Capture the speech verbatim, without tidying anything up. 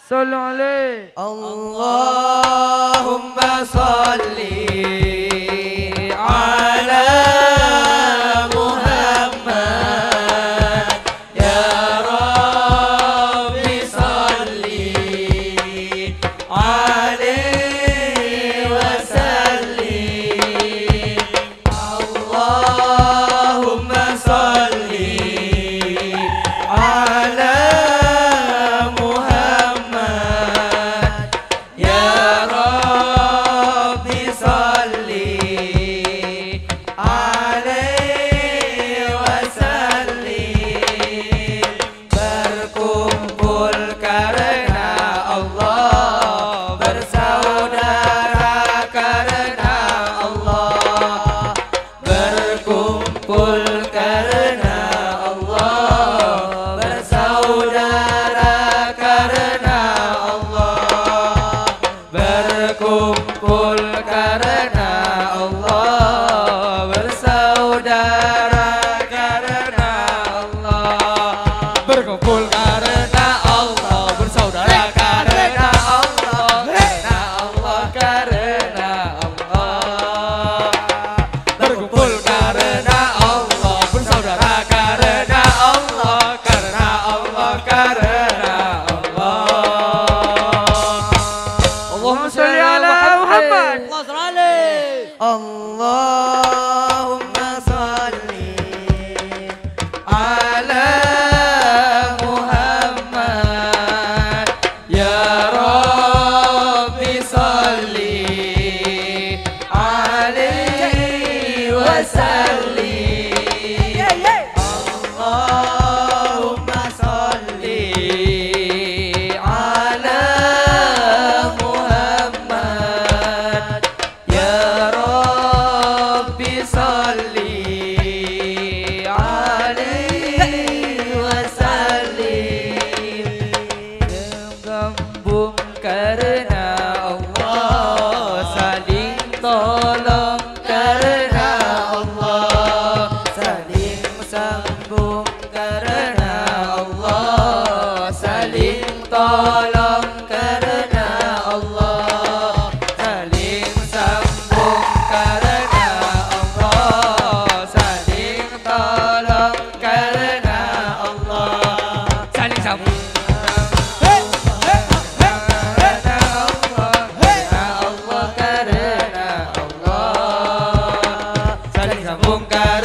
صلوا عليه. اللهم صل على محمد يا رب صل عليه وسلم. اللهم صل على اللهم صل على محمد يا رب صل عليه وسلم. اللهم صل على محمد يا رب صل عليه وسلم. Sambung karena Allah, saling tolong karena Allah, saling sambung karena Allah, saling tolong karena Allah, saling sambung karena Allah, saling tolong karena Allah, saling sambung. Sambung